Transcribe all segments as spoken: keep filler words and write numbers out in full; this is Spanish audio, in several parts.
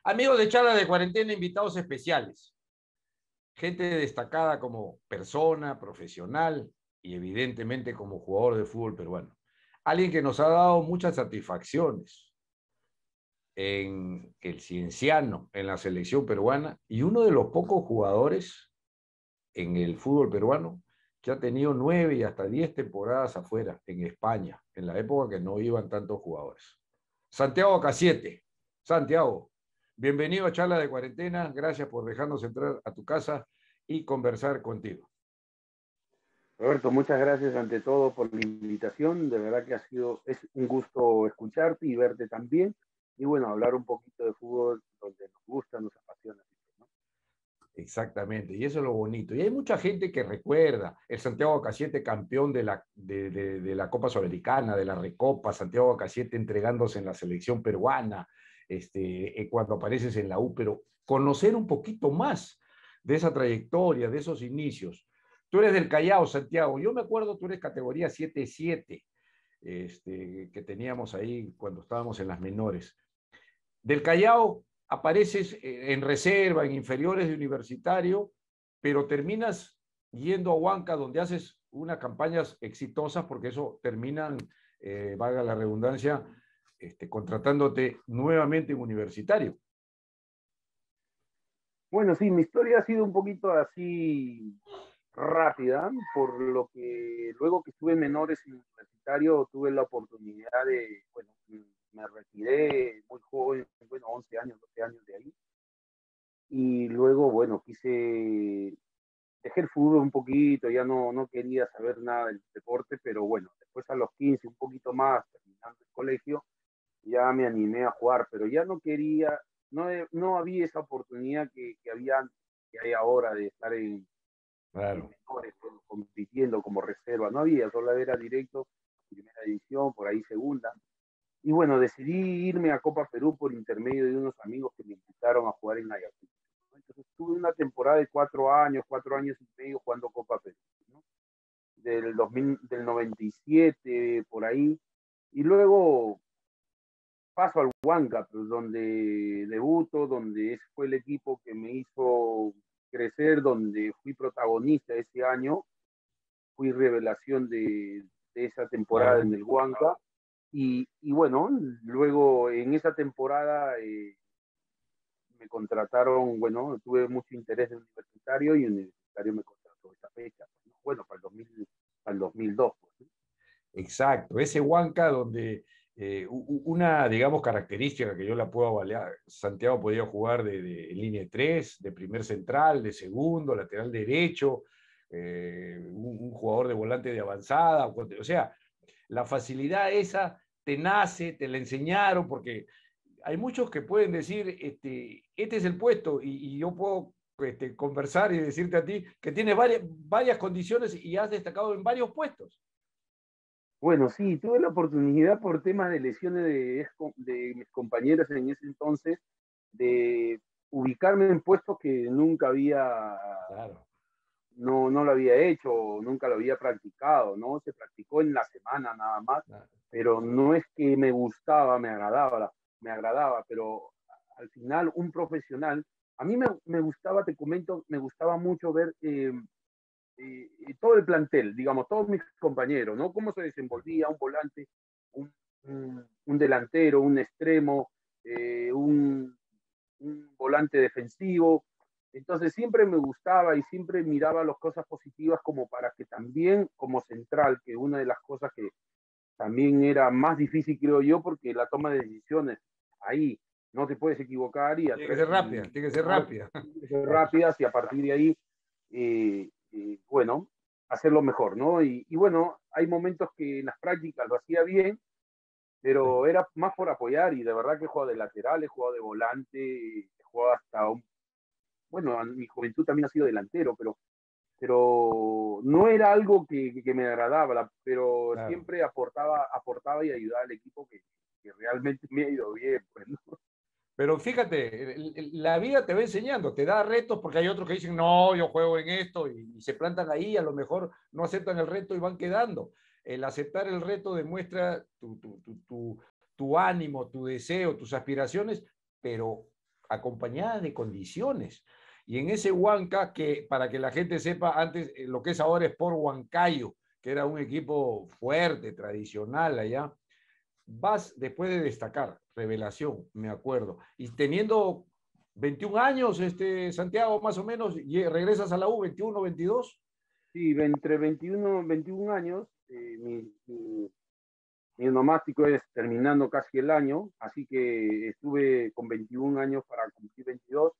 Amigos de Charla de Cuarentena, invitados especiales, gente destacada como persona, profesional y evidentemente como jugador de fútbol peruano. Alguien que nos ha dado muchas satisfacciones en el Cienciano, en la selección peruana, y uno de los pocos jugadores en el fútbol peruano que ha tenido nueve y hasta diez temporadas afuera, en España, en la época que no iban tantos jugadores. Santiago Casiete. Santiago, bienvenido a Charla de Cuarentena, gracias por dejarnos entrar a tu casa y conversar contigo. Roberto, muchas gracias ante todo por la invitación. De verdad que ha sido, es un gusto escucharte y verte también. Y bueno, hablar un poquito de fútbol donde nos gusta, nos apasiona, ¿no? Exactamente, y eso es lo bonito. Y hay mucha gente que recuerda el Santiago Casiete campeón de la, de, de, de la Copa Sudamericana, de la Recopa, Santiago Casiete entregándose en la selección peruana, este, cuando apareces en la U, pero conocer un poquito más de esa trayectoria, de esos inicios. Tú eres del Callao, Santiago. Yo me acuerdo, tú eres categoría siete siete, este, que teníamos ahí cuando estábamos en las menores. Del Callao apareces en reserva, en inferiores de Universitario, pero terminas yendo a Huanca, donde haces unas campañas exitosas, porque eso terminan, eh, valga la redundancia, este, contratándote nuevamente en Universitario. Bueno, sí, mi historia ha sido un poquito así rápida, por lo que luego que estuve en menores en universitario tuve la oportunidad de, bueno, me retiré muy joven, bueno, once años, doce años de ahí. Y luego, bueno, quise dejé el fútbol un poquito, ya no, no quería saber nada del deporte, pero bueno, después a los quince, un poquito más, terminando el colegio, ya me animé a jugar, pero ya no quería, no, no había esa oportunidad que, que, había, que hay ahora de estar en, en Claro. menores, compitiendo como reserva, no había, solo era directo, primera división, por ahí segunda. Y bueno, decidí irme a Copa Perú por intermedio de unos amigos que me invitaron a jugar en Ayacucho. Entonces tuve una temporada de cuatro años, cuatro años y medio jugando Copa Perú, ¿no? Del, dos mil, del noventa y siete, por ahí. Y luego paso al Huanca, pues, donde debuto, donde ese fue el equipo que me hizo crecer, donde fui protagonista ese año, fui revelación de, de esa temporada Claro. en el Huanca. Y, y bueno, luego en esa temporada eh, me contrataron, bueno, tuve mucho interés en Universitario y Universitario me contrató esa fecha, ¿no? Bueno, para el, dos mil, para el dos mil dos. Pues, ¿no? Exacto, ese Huanca donde eh, una, digamos, característica que yo la puedo avaliar, Santiago podía jugar de, de línea tres, de primer central, de segundo, lateral derecho, eh, un, un, jugador de volante de avanzada, o sea, la facilidad esa te nace, te la enseñaron, porque hay muchos que pueden decir, este, este es el puesto, y, y yo puedo este, conversar y decirte a ti que tienes varias, varias condiciones y has destacado en varios puestos. Bueno, sí, tuve la oportunidad por temas de lesiones de, de mis compañeros en ese entonces de ubicarme en puestos que nunca había, Claro. no, no lo había hecho, nunca lo había practicado, ¿no? Se practicó en la semana nada más, Claro. pero no es que me gustaba, me agradaba, me agradaba, pero al final un profesional, a mí me, me gustaba, te comento, me gustaba mucho ver eh, eh, todo el plantel, digamos, todos mis compañeros, ¿no? Cómo se desenvolvía un volante, un, un, un delantero, un extremo, eh, un, un volante defensivo. Entonces siempre me gustaba y siempre miraba las cosas positivas como para que también como central, que una de las cosas que también era más difícil creo yo, porque la toma de decisiones ahí no te puedes equivocar y, Tiene que ser rápida, y tiene que ser rápida. rápidas y a partir de ahí, eh, eh, bueno, hacerlo mejor, ¿no? Y, y, bueno, hay momentos que en las prácticas lo hacía bien, pero era más por apoyar y de verdad que he jugado de lateral, he jugado de volante, he jugado hasta un... Bueno, mi juventud también ha sido delantero, pero, pero no era algo que, que me agradaba, pero Claro. siempre aportaba, aportaba y ayudaba al equipo que, que realmente me ha ido bien, pues, ¿no? Pero fíjate, la vida te va enseñando, te da retos porque hay otros que dicen, no, yo juego en esto y, y se plantan ahí, a lo mejor no aceptan el reto y van quedando. El aceptar el reto demuestra tu, tu, tu, tu, tu ánimo, tu deseo, tus aspiraciones, pero acompañada de condiciones. Y en ese Huanca, que para que la gente sepa, antes lo que es ahora Sport Huancayo, que era un equipo fuerte, tradicional allá, vas después de destacar, revelación, me acuerdo, y teniendo veintiún años, este, Santiago, más o menos, y regresas a la U, veintiuno, veintidós. Sí, entre veintiuno, veintiún años, eh, mi, mi, mi onomástico es terminando casi el año, así que estuve con veintiún años para cumplir veintidós,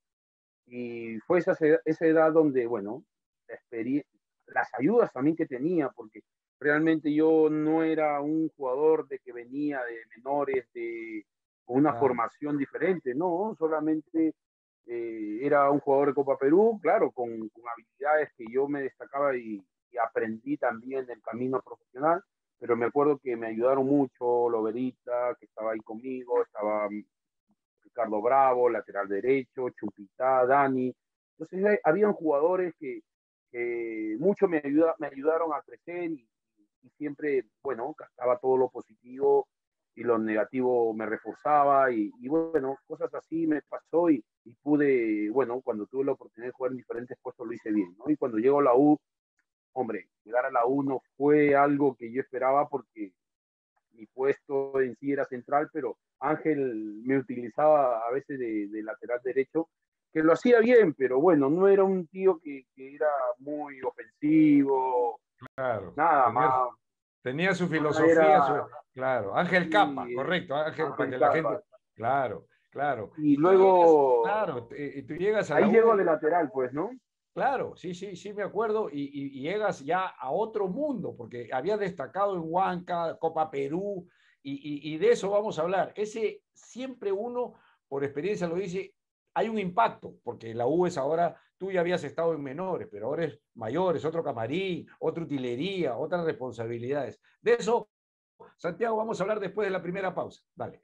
y fue esa, esa edad donde, bueno, la las ayudas también que tenía, porque realmente yo no era un jugador de que venía de menores, de con una Ah, formación diferente, no, solamente eh, era un jugador de Copa Perú, claro, con, con habilidades que yo me destacaba y, y aprendí también el camino profesional, pero me acuerdo que me ayudaron mucho Loberita, que estaba ahí conmigo, estaba Ricardo Bravo, lateral derecho, Chupita, Dani. Entonces hay, habían jugadores que, que mucho me, ayuda, me ayudaron a crecer y, y siempre, bueno, captaba todo lo positivo y lo negativo me reforzaba y, y bueno, cosas así me pasó y, y, pude, bueno, cuando tuve la oportunidad de jugar en diferentes puestos lo hice bien, ¿no? Y cuando llego a la U, hombre, llegar a la U no fue algo que yo esperaba porque mi puesto en sí era central, pero Ángel me utilizaba a veces de, de lateral derecho, que lo hacía bien, pero bueno, no era un tío que, que era muy ofensivo, claro, nada tenía, más, tenía su más filosofía, su, era claro, Ángel Capa, sí, correcto, Ángel, para Ángel que la Capa. gente, claro, claro. Y Y tú llegas, luego, claro, y tú llegas a la ahí llego de U. lateral, pues, ¿no? Claro, sí, sí, sí, me acuerdo, y, y, y llegas ya a otro mundo, porque había destacado en Huanca, Copa Perú, y, y, y de eso vamos a hablar. Ese siempre uno, por experiencia lo dice, hay un impacto, porque la U es ahora, tú ya habías estado en menores, pero ahora es mayores, otro camarín, otra utilería, otras responsabilidades. De eso, Santiago, vamos a hablar después de la primera pausa. Dale.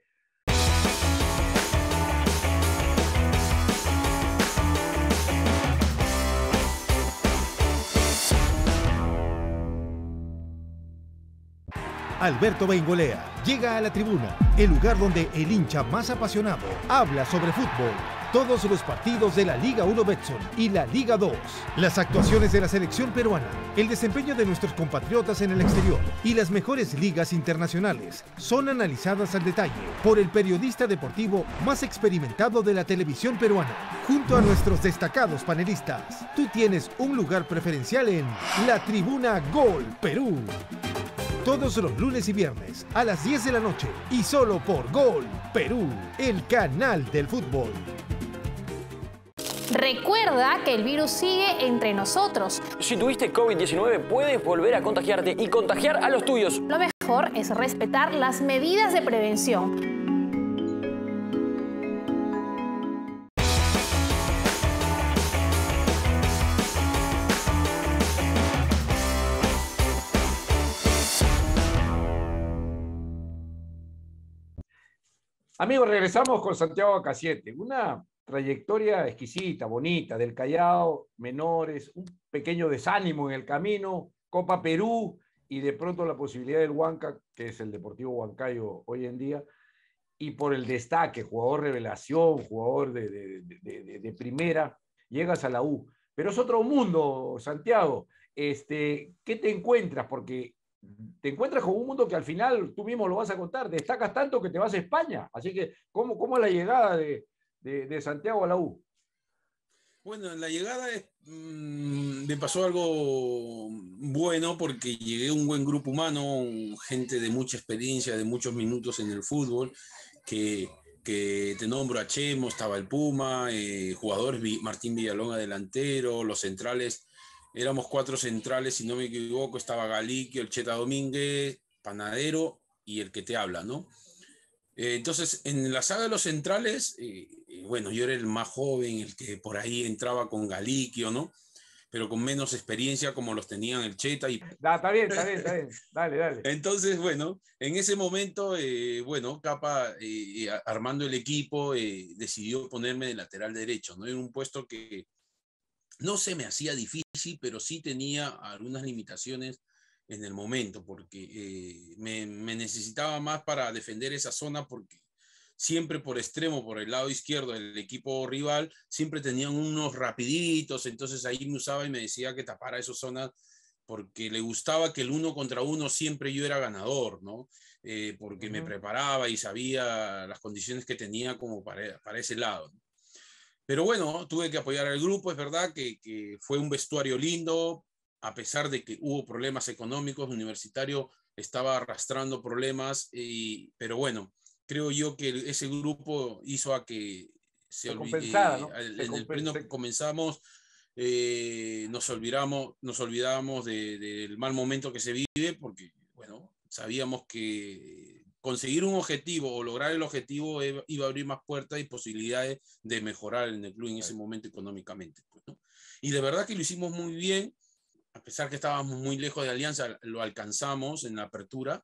Alberto Beingolea llega a la tribuna, el lugar donde el hincha más apasionado habla sobre fútbol. Todos los partidos de la Liga uno Betson y la Liga dos, las actuaciones de la selección peruana, el desempeño de nuestros compatriotas en el exterior y las mejores ligas internacionales son analizadas al detalle por el periodista deportivo más experimentado de la televisión peruana. Junto a nuestros destacados panelistas, tú tienes un lugar preferencial en la Tribuna Gol Perú. Todos los lunes y viernes a las diez de la noche y solo por Gol Perú, el canal del fútbol. Recuerda que el virus sigue entre nosotros. Si tuviste COVID diecinueve, puedes volver a contagiarte y contagiar a los tuyos. Lo mejor es respetar las medidas de prevención. Amigos, regresamos con Santiago Acasiete. Una trayectoria exquisita, bonita, del Callao, menores, un pequeño desánimo en el camino, Copa Perú y de pronto la posibilidad del Huanca, que es el Deportivo Huancayo hoy en día, y por el destaque, jugador revelación, jugador de, de, de, de, de primera, llegas a la U. Pero es otro mundo, Santiago. Este, ¿qué te encuentras? Porque te encuentras con un mundo que al final tú mismo lo vas a contar, destacas tanto que te vas a España. Así que, ¿cómo, cómo es la llegada de, de, de Santiago a la U? Bueno, en la llegada es, mmm, me pasó algo bueno porque llegué a un buen grupo humano, gente de mucha experiencia, de muchos minutos en el fútbol, que, que te nombro a Chemo, estaba el Puma, eh, jugadores, Martín Villalón delantero, los centrales, éramos cuatro centrales, si no me equivoco, estaba Galiquio, el Cheta Domínguez, Panadero y el que te habla, ¿no? Eh, entonces, en la saga de los centrales, eh, eh, bueno, yo era el más joven, el que por ahí entraba con Galiquio, ¿no? Pero con menos experiencia como los tenían el Cheta. Y... Da, está bien, está bien, está bien. Dale, dale. Entonces, bueno, en ese momento, eh, bueno, Capa, eh, armando el equipo, eh, decidió ponerme de lateral derecho, ¿no? Era un puesto que no se me hacía difícil, pero sí tenía algunas limitaciones en el momento, porque eh, me, me necesitaba más para defender esa zona, porque siempre por extremo, por el lado izquierdo del equipo rival, siempre tenían unos rapiditos, entonces ahí me usaba y me decía que tapara esas zonas porque le gustaba que el uno contra uno siempre yo era ganador, ¿no? Eh, porque uh-huh. me preparaba y sabía las condiciones que tenía como para, para ese lado. Pero bueno, tuve que apoyar al grupo, es verdad que, que fue un vestuario lindo, a pesar de que hubo problemas económicos, Universitario estaba arrastrando problemas, y, pero bueno, creo yo que ese grupo hizo a que se, se compensara, eh, ¿no? en se el pleno se... comenzamos, eh, nos olvidamos, nos olvidábamos del de, de mal momento que se vive, porque bueno, sabíamos que conseguir un objetivo o lograr el objetivo iba a abrir más puertas y posibilidades de mejorar en el club en ese momento económicamente, pues, ¿no? Y de verdad que lo hicimos muy bien, a pesar que estábamos muy lejos de Alianza, lo alcanzamos en la apertura,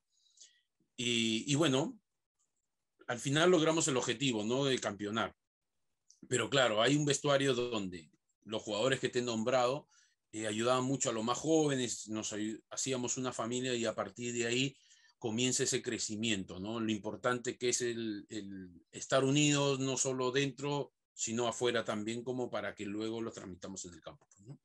y, y bueno, al final logramos el objetivo, ¿no? De campeonar. Pero claro, hay un vestuario donde los jugadores que te he nombrado eh, ayudaban mucho a los más jóvenes, nos hacíamos una familia y a partir de ahí comienza ese crecimiento, ¿no? Lo importante que es el, el estar unidos, no solo dentro, sino afuera también, como para que luego lo transmitamos en el campo, ¿no?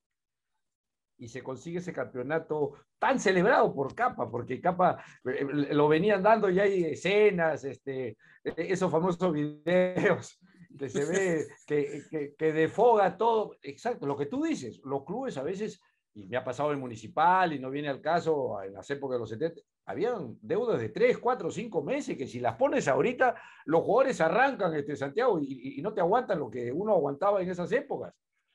Y se consigue ese campeonato tan celebrado por Capa, porque Capa eh, lo venían dando y hay escenas, este, esos famosos videos que se ve, que, que, que defoga todo. Exacto, lo que tú dices, los clubes a veces, y me ha pasado en Municipal y no viene al caso en las épocas de los setenta, habían deudas de tres, cuatro, cinco meses que si las pones ahorita, los jugadores arrancan, este, Santiago, y, y no te aguantan lo que uno aguantaba en esas épocas.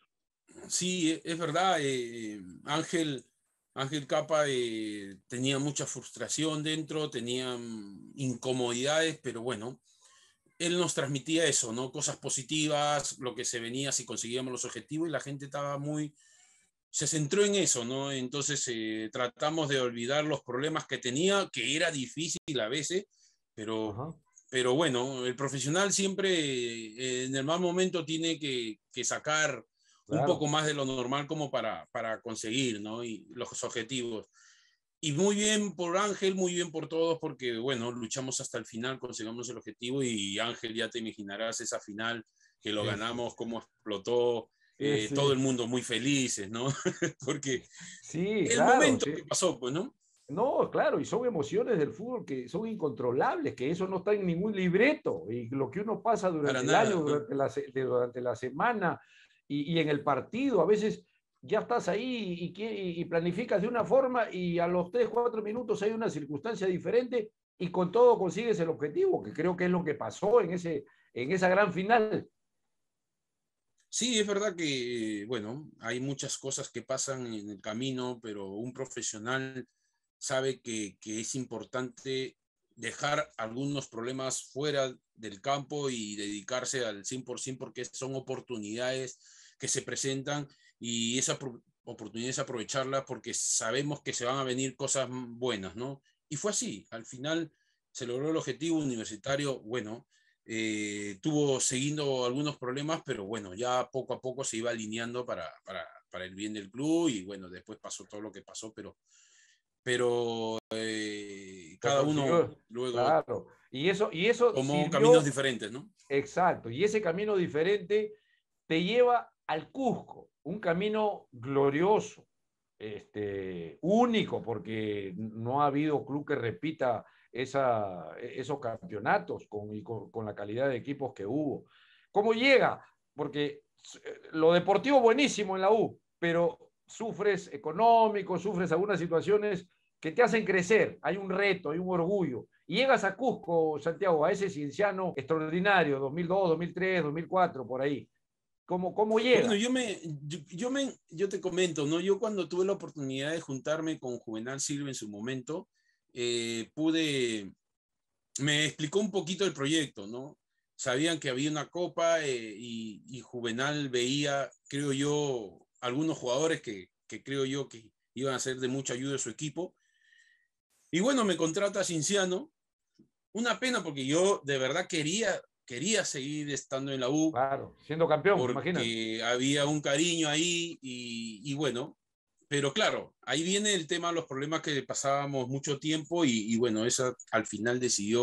Sí, es verdad. Eh, Ángel, Ángel Capa eh, tenía mucha frustración dentro, tenía incomodidades, pero bueno, él nos transmitía eso, ¿no? Cosas positivas, lo que se venía si conseguíamos los objetivos, y la gente estaba muy... se centró en eso, ¿no? Entonces eh, tratamos de olvidar los problemas que tenía, que era difícil a veces, pero, pero bueno, el profesional siempre eh, en el mal momento tiene que, que sacar claro. un poco más de lo normal como para, para conseguir, ¿no? Y los objetivos. Y muy bien por Ángel, muy bien por todos, porque bueno, luchamos hasta el final, conseguimos el objetivo, y Ángel, ya te imaginarás esa final que lo sí, ganamos, sí. cómo explotó. Eh, sí, sí. Todo el mundo muy felices, ¿no? Porque sí, el claro, momento sí. que pasó, pues, ¿no? No, claro, y son emociones del fútbol que son incontrolables, que eso no está en ningún libreto, y lo que uno pasa durante Para el nada, año, durante, ¿no? la, durante la semana, y, y en el partido, a veces ya estás ahí y, y, y planificas de una forma, y a los tres, cuatro minutos hay una circunstancia diferente, y con todo consigues el objetivo, que creo que es lo que pasó en, ese, en esa gran final. Sí, es verdad que, bueno, hay muchas cosas que pasan en el camino, pero un profesional sabe que, que es importante dejar algunos problemas fuera del campo y dedicarse al cien por ciento, porque son oportunidades que se presentan, y esa oportunidad es aprovecharla porque sabemos que se van a venir cosas buenas, ¿no? Y fue así, al final se logró el objetivo. Universitario, bueno, Eh, tuvo siguiendo algunos problemas, pero bueno, ya poco a poco se iba alineando para, para, para el bien del club, y bueno, después pasó todo lo que pasó, pero, pero eh, cada uno luego claro. y eso, y eso tomó sirvió, caminos diferentes, ¿no? Exacto, y ese camino diferente te lleva al Cusco, un camino glorioso, este, único, porque no ha habido club que repita esa, esos campeonatos con, y con, con la calidad de equipos que hubo. ¿Cómo llega? Porque lo deportivo buenísimo en la U, pero sufres económico, sufres algunas situaciones que te hacen crecer, hay un reto, hay un orgullo. Y llegas a Cusco, Santiago, a ese Cienciano extraordinario, dos mil dos, dos mil tres, dos mil cuatro, por ahí. ¿Cómo, cómo llega? Bueno, yo, me, yo, yo, me, yo te comento, ¿no? Yo cuando tuve la oportunidad de juntarme con Juvenal Silva en su momento, eh, pude, me explicó un poquito el proyecto, ¿no? Sabían que había una copa, eh, y, y Juvenal veía, creo yo, algunos jugadores que, que creo yo que iban a ser de mucha ayuda a su equipo. Y bueno, me contrata Cienciano. Una pena, porque yo de verdad quería, quería seguir estando en la U. Claro, siendo campeón, porque imagínate. Había un cariño ahí, y, y bueno, pero claro, ahí viene el tema, los problemas que pasábamos mucho tiempo, y, y bueno, esa al final decidió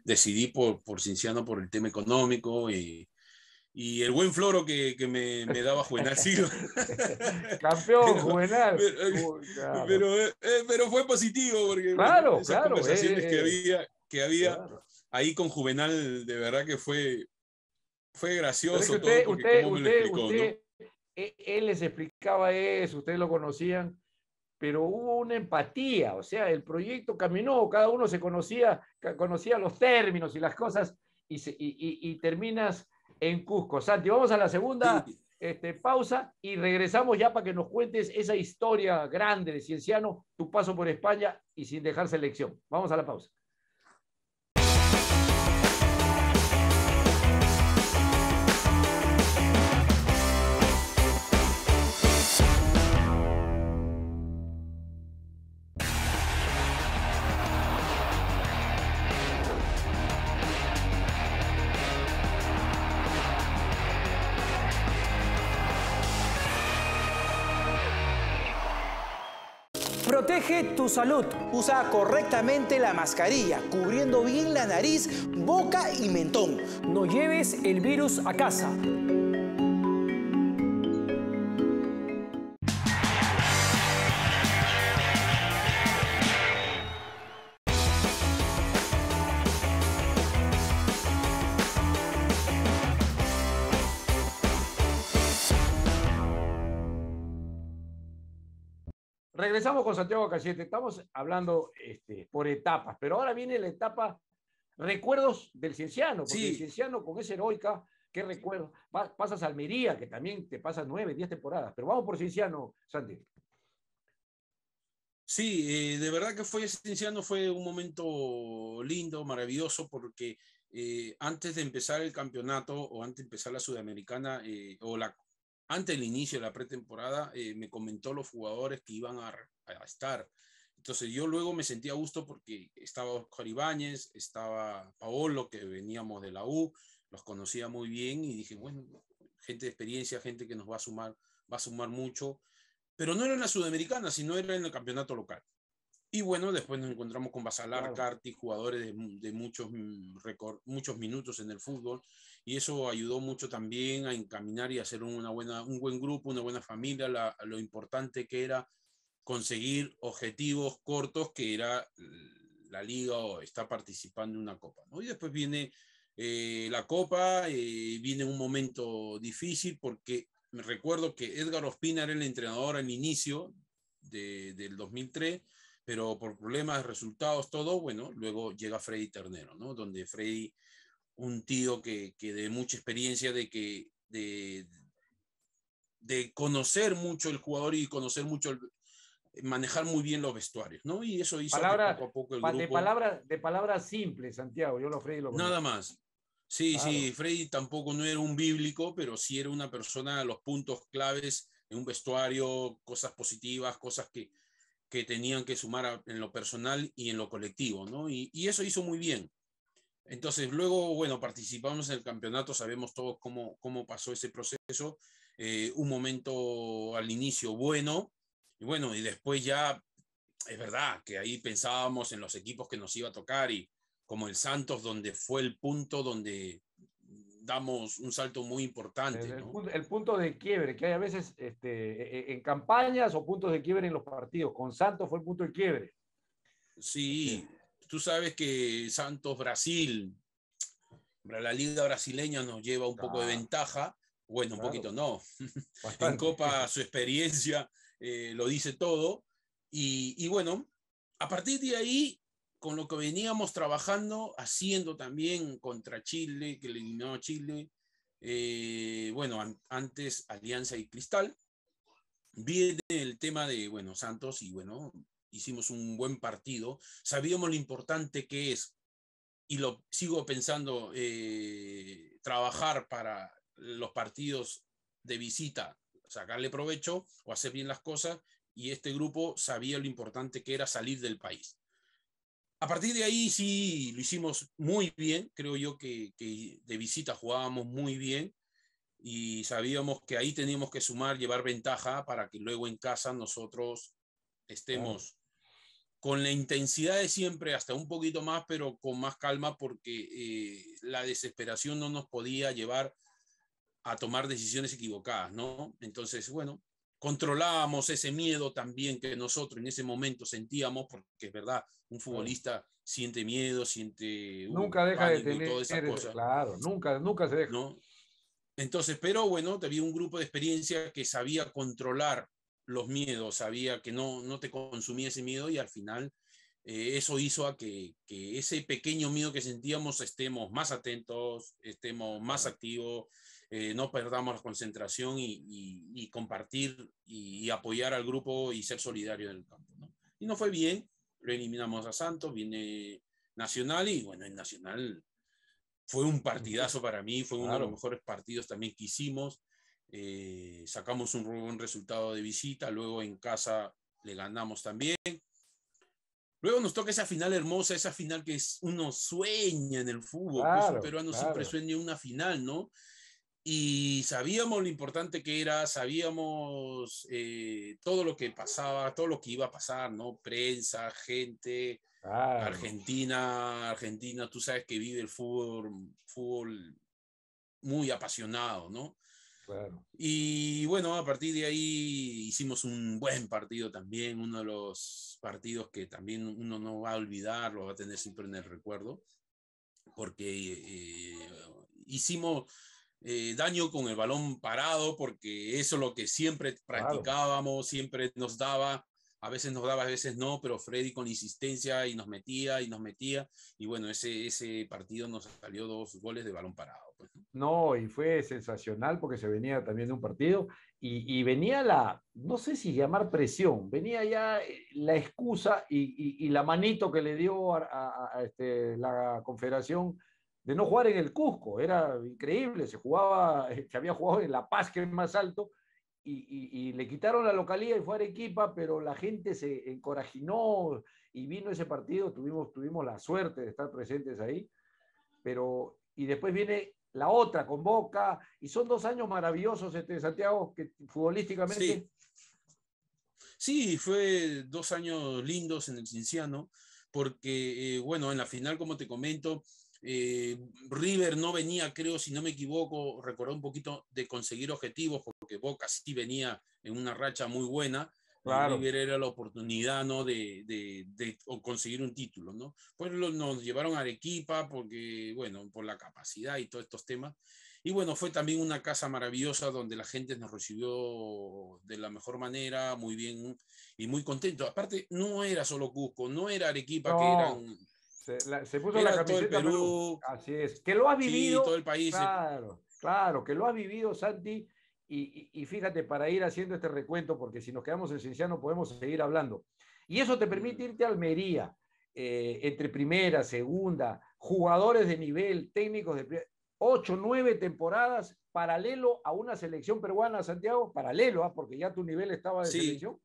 decidí por, por Cienciano por el tema económico y, y el buen floro que, que me, me daba Juvenal Silva. Campeón, pero, Juvenal. Pero, Uy, claro. pero, eh, pero fue positivo porque Claro, bueno, esas claro, conversaciones eh, que eh, había, que había claro. ahí con Juvenal, de verdad que fue, fue Pero gracioso es que todo usted, porque usted, cómo me lo usted, explicó, ¿no? usted, eh, él les explicaba eso, ustedes lo conocían, pero hubo una empatía, o sea, el proyecto caminó, cada uno se conocía, conocía los términos y las cosas, y, se, y, y, y terminas en Cusco. Santi, vamos a la segunda Sí. este, pausa y regresamos ya para que nos cuentes esa historia grande de Cienciano, tu paso por España y sin dejar selección. Vamos a la pausa. Protege tu salud. Usa correctamente la mascarilla, cubriendo bien la nariz, boca y mentón. No lleves el virus a casa. Regresamos con Santiago Cassiete. Estamos hablando este, por etapas, pero ahora viene la etapa recuerdos del Cienciano, porque Sí. el Cienciano con esa heroica, ¿qué recuerdo? Pa pasas a Almería, que también te pasas nueve, diez temporadas, pero vamos por Cienciano, Santi. Sí, eh, de verdad que fue Cienciano, fue un momento lindo, maravilloso, porque eh, antes de empezar el campeonato o antes de empezar la Sudamericana eh, o la antes del inicio de la pretemporada, eh, me comentó los jugadores que iban a, a, estar. Entonces yo luego me sentía a gusto porque estaba Oscar Ibáñez, estaba Paolo, que veníamos de la U, los conocía muy bien y dije, bueno, gente de experiencia, gente que nos va a sumar, va a sumar mucho, pero no era en la Sudamericana, sino era en el campeonato local. Y bueno, después nos encontramos con Basalar, claro. Carti, jugadores de, de muchos, record, muchos minutos en el fútbol, y eso ayudó mucho también a encaminar y hacer una buena, un buen grupo, una buena familia, la, lo importante que era conseguir objetivos cortos, que era la liga o estar participando en una copa, ¿no? Y después viene eh, la copa, eh, viene un momento difícil, porque me recuerdo que Edgar Ospina era el entrenador al inicio de, del dos mil tres, pero por problemas de resultados, todo, bueno, luego llega Freddy Ternero, ¿no? Donde Freddy, un tío que, que de mucha experiencia, de, que, de, de conocer mucho el jugador y conocer mucho, el, manejar muy bien los vestuarios, ¿no? Y eso hizo Palabra, que poco a poco el pa, grupo... De palabras de palabra simples, Santiago, yo lo Freddy lo conozco. Nada más. Sí, claro. Sí, Freddy tampoco no era un bíblico, pero sí era una persona, los puntos claves en un vestuario, cosas positivas, cosas que que tenían que sumar a, en lo personal y en lo colectivo, ¿no? Y, y eso hizo muy bien. Entonces, luego, bueno, participamos en el campeonato, sabemos todos cómo, cómo pasó ese proceso, eh, un momento al inicio bueno, y bueno, y después ya, es verdad que ahí pensábamos en los equipos que nos iba a tocar, y como el Santos, donde fue el punto donde damos un salto muy importante. El, el, ¿no? punto, el punto de quiebre, que hay a veces este, en campañas o puntos de quiebre en los partidos. Con Santos fue el punto de quiebre. Sí, tú sabes que Santos Brasil, la liga brasileña nos lleva un claro. poco de ventaja. Bueno, un claro. poquito no. Bastante. En Copa su experiencia eh, lo dice todo. Y, y bueno, a partir de ahí, con lo que veníamos trabajando, haciendo también contra Chile, que le eliminó a Chile, eh, bueno, an antes Alianza y Cristal, viene el tema de, bueno, Santos, y bueno, hicimos un buen partido, sabíamos lo importante que es, y lo sigo pensando, eh, trabajar para los partidos de visita, sacarle provecho o hacer bien las cosas, y este grupo sabía lo importante que era salir del país. A partir de ahí sí lo hicimos muy bien, creo yo que, que de visita jugábamos muy bien y sabíamos que ahí teníamos que sumar, llevar ventaja para que luego en casa nosotros estemos con la intensidad de siempre, hasta un poquito más, pero con más calma, porque eh, la desesperación no nos podía llevar a tomar decisiones equivocadas, ¿no? Entonces, bueno, controlábamos ese miedo también que nosotros en ese momento sentíamos, porque es verdad, un futbolista claro. siente miedo, siente uh, nunca deja de tener, y todas esas cosas. Claro, nunca, nunca se deja. ¿No? Entonces, pero bueno, había un grupo de experiencia que sabía controlar los miedos, sabía que no, no te consumía ese miedo y al final eh, eso hizo a que, que ese pequeño miedo que sentíamos estemos más atentos, estemos más claro. activos, eh, no perdamos la concentración y, y, y compartir y, y apoyar al grupo y ser solidario en el campo, ¿no? Y no fue bien, lo eliminamos a Santos, viene Nacional y bueno, en Nacional fue un partidazo para mí, fue uno claro. de los mejores partidos también que hicimos. Eh, sacamos un buen resultado de visita, luego en casa le ganamos también. Luego nos toca esa final hermosa, esa final que es, uno sueña en el fútbol, claro, pues un peruano claro. siempre sueña una final, ¿no? Y sabíamos lo importante que era, sabíamos eh, todo lo que pasaba, todo lo que iba a pasar, ¿no? Prensa, gente, claro. Argentina, Argentina, tú sabes que vive el fútbol, fútbol muy apasionado, ¿no? Claro. Y bueno, a partir de ahí hicimos un buen partido también, uno de los partidos que también uno no va a olvidar, lo va a tener siempre en el recuerdo, porque eh, hicimos eh, daño con el balón parado, porque eso es lo que siempre practicábamos, claro. siempre nos daba, a veces nos daba, a veces no, pero Freddy con insistencia y nos metía y nos metía, y bueno, ese, ese partido nos salió dos goles de balón parado. Pues. No, y fue sensacional porque se venía también de un partido y, y venía la, no sé si llamar presión, venía ya la excusa y, y, y la manito que le dio a, a, a este, la Confederación de no jugar en el Cusco, era increíble, se jugaba, se había jugado en La Paz, que es más alto, y, y, y le quitaron la localía y fue a Arequipa, pero la gente se encorajinó y vino ese partido, tuvimos, tuvimos la suerte de estar presentes ahí, pero y después viene la otra con Boca, y son dos años maravillosos, este, Santiago, que futbolísticamente. Sí. sí, fue dos años lindos en el Cienciano, porque, eh, bueno, en la final, como te comento, eh, River no venía, creo, si no me equivoco, recordé un poquito de conseguir objetivos, porque Boca sí venía en una racha muy buena. Claro. River era la oportunidad, ¿no? de, de, de conseguir un título, ¿no? Pues lo, nos llevaron a Arequipa porque, bueno, por la capacidad y todos estos temas. Y bueno, fue también una casa maravillosa donde la gente nos recibió de la mejor manera, muy bien y muy contento. Aparte, no era solo Cusco, no era Arequipa, no. que eran... Se, la, se puso era la camiseta todo el Perú. Así es. Que lo has vivido. Sí, todo el país. Claro, claro, que lo has vivido, Santi. Y, y, y fíjate, para ir haciendo este recuento, porque si nos quedamos en Cienciano podemos seguir hablando. Y eso te permite irte a Almería, eh, entre primera, segunda, jugadores de nivel, técnicos de ocho, nueve temporadas, paralelo a una selección peruana, Santiago, paralelo, ¿eh? Porque ya tu nivel estaba de sí. selección.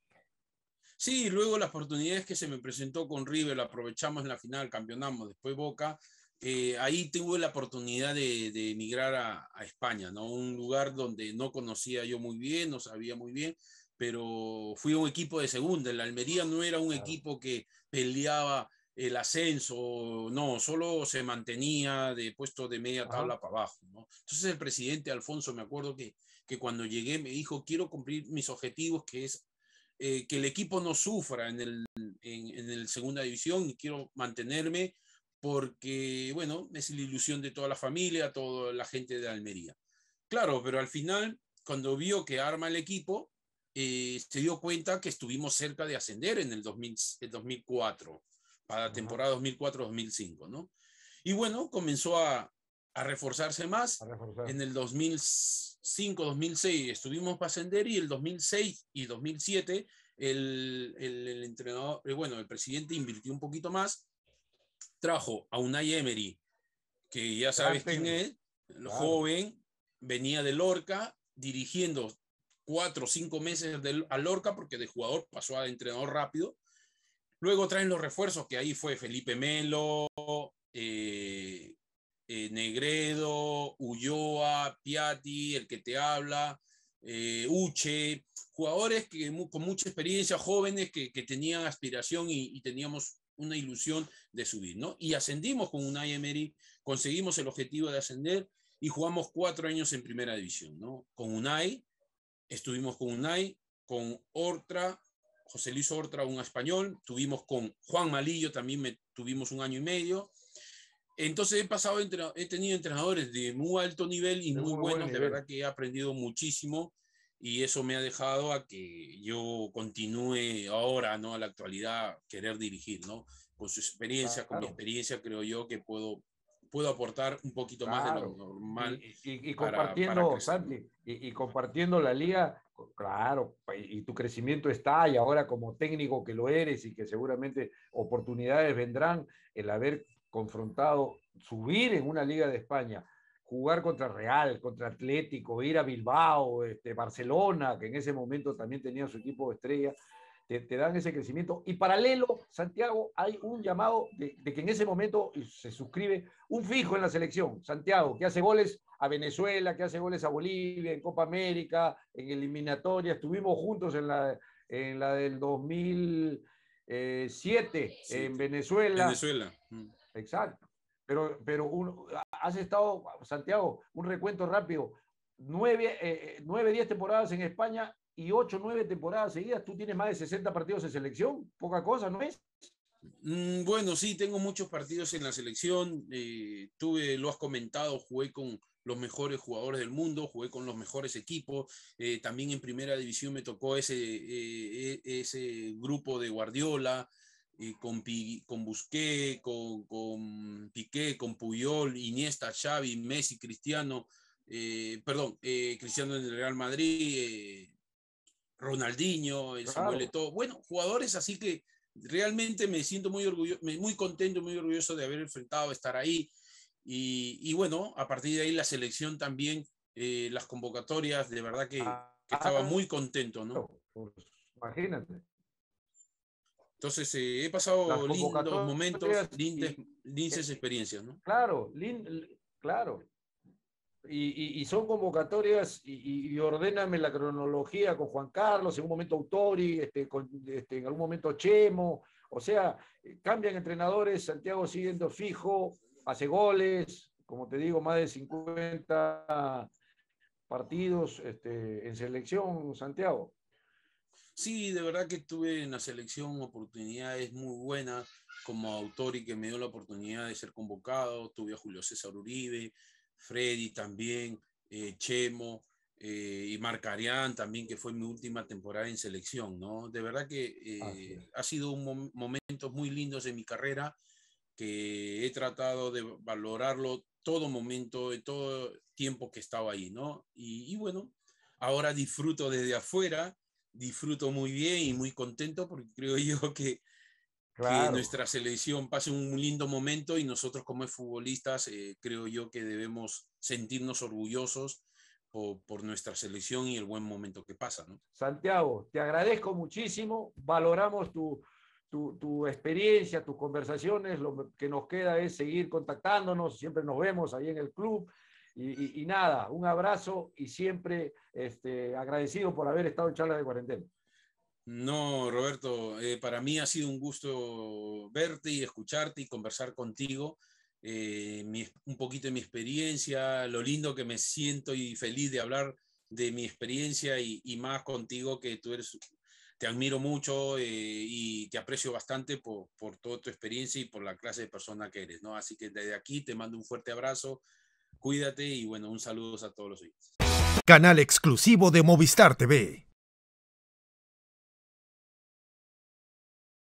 Sí, luego las oportunidades que se me presentó con River, la aprovechamos en la final, campeonamos, después Boca. Eh, ahí tuve la oportunidad de, de emigrar a, a España, ¿no? Un lugar donde no conocía yo muy bien, no sabía muy bien, pero fui a un equipo de segunda. El Almería no era un claro. equipo que peleaba el ascenso, no, solo se mantenía de puesto de media tabla Ajá. para abajo, ¿no? Entonces el presidente Alfonso, me acuerdo que, que cuando llegué me dijo, quiero cumplir mis objetivos, que es eh, que el equipo no sufra en el, en, en el segunda división, y quiero mantenerme porque, bueno, es la ilusión de toda la familia, toda la gente de Almería. Claro, pero al final, cuando vio que arma el equipo, eh, se dio cuenta que estuvimos cerca de ascender en el, dos mil, el dos mil cuatro, para la temporada dos mil cuatro dos mil cinco, ¿no? Y bueno, comenzó a, a reforzarse más. A reforzar. En el dos mil cinco dos mil seis estuvimos para ascender, y el dos mil seis y dos mil siete el, el, el entrenador, bueno, el presidente invirtió un poquito más, trajo a Unai Emery, que ya sabes quién es, el claro. joven, venía de Lorca, dirigiendo cuatro o cinco meses de, a Lorca, porque de jugador pasó a entrenador rápido. Luego traen los refuerzos, que ahí fue Felipe Melo, eh, eh, Negredo, Ulloa, Piatti, el que te habla, eh, Uche, jugadores que, con mucha experiencia, jóvenes que, que tenían aspiración y, y teníamos una ilusión de subir, ¿no? Y ascendimos con Unai Emery, conseguimos el objetivo de ascender y jugamos cuatro años en primera división, ¿no? Con Unai, estuvimos con Unai, con Hortra, José Luis Hortra, un español, tuvimos con Juan Malillo, también me, tuvimos un año y medio. Entonces he pasado, entre, he tenido entrenadores de muy alto nivel y muy, muy buenos, buen de verdad que he aprendido muchísimo y eso me ha dejado a que yo continúe ahora, ¿no? A la actualidad, querer dirigir, ¿no? Con su experiencia, claro. Con mi experiencia, creo yo que puedo, puedo aportar un poquito claro. más de lo normal. Y, y, y compartiendo, para, para Santi, y, y compartiendo la liga, claro, y, y tu crecimiento está, y ahora como técnico que lo eres y que seguramente oportunidades vendrán, el haber confrontado, subir en una liga de España, jugar contra Real, contra Atlético, ir a Bilbao, este, Barcelona, que en ese momento también tenía su equipo de estrella, te, te dan ese crecimiento. Y paralelo, Santiago, hay un llamado de, de que en ese momento se suscribe un fijo en la selección, Santiago, que hace goles a Venezuela, que hace goles a Bolivia, en Copa América, en eliminatoria, estuvimos juntos en la, en la del dos mil siete, sí, en Venezuela. Venezuela. Exacto. Pero, pero un, has estado, Santiago, un recuento rápido, nueve, eh, nueve, diez temporadas en España y ocho, nueve temporadas seguidas. Tú tienes más de sesenta partidos en selección, poca cosa, ¿no es? Mm, bueno, sí, tengo muchos partidos en la selección. Eh, tuve, lo has comentado, jugué con los mejores jugadores del mundo, jugué con los mejores equipos. Eh, también en primera división me tocó ese, eh, ese grupo de Guardiola. Eh, con, con Busquets, con, con Piqué, con Puyol, Iniesta, Xavi, Messi, Cristiano, eh, perdón, eh, Cristiano en el Real Madrid, eh, Ronaldinho, el claro. Samuel Eto'o. Bueno, jugadores así que realmente me siento muy orgulloso, muy contento, muy orgulloso de haber enfrentado, estar ahí. Y, y bueno, a partir de ahí la selección también, eh, las convocatorias, de verdad que, que estaba muy contento, ¿no? Pues, imagínate. Entonces, eh, he pasado lindos momentos, lindes, lindas experiencias, ¿no? Claro, lind, claro. Y, y, y son convocatorias, y, y ordéname la cronología con Juan Carlos, en un momento Autori, este, con, este, en algún momento Chemo, o sea, cambian entrenadores, Santiago siguiendo fijo, hace goles, como te digo, más de cincuenta partidos este, en selección, Santiago. Sí, de verdad que tuve en la selección oportunidades muy buenas, como Autori, que me dio la oportunidad de ser convocado, tuve a Julio César Uribe, Freddy también, eh, Chemo, eh, y Marcarián también, que fue mi última temporada en selección, ¿no? De verdad que eh, ha sido un mom momentos muy lindos en mi carrera, que he tratado de valorarlo todo momento, de todo tiempo que estaba ahí, ¿no? Y, y bueno, ahora disfruto desde afuera, disfruto muy bien y muy contento porque creo yo que, claro. que nuestra selección pase un lindo momento y nosotros como futbolistas eh, creo yo que debemos sentirnos orgullosos por, por nuestra selección y el buen momento que pasa, ¿no? Santiago, te agradezco muchísimo, valoramos tu, tu, tu experiencia, tus conversaciones, lo que nos queda es seguir contactándonos, siempre nos vemos ahí en el club. Y, y, y nada, un abrazo y siempre este, agradecido por haber estado en Charlas de Cuarentena. No, Roberto, eh, para mí ha sido un gusto verte y escucharte y conversar contigo. Eh, mi, un poquito de mi experiencia, lo lindo que me siento y feliz de hablar de mi experiencia y, y más contigo, que tú eres, te admiro mucho eh, y te aprecio bastante por, por toda tu experiencia y por la clase de persona que eres, ¿no? Así que desde aquí te mando un fuerte abrazo. Cuídate y bueno, un saludo a todos los oyentes. Canal exclusivo de Movistar T V.